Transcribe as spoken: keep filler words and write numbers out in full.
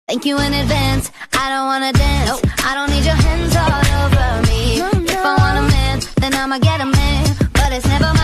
Thank you in advance, I don't wanna dance. Nope. I don't need your hands all over me. No, no. If I want a man, then I'ma get a man. But it's never my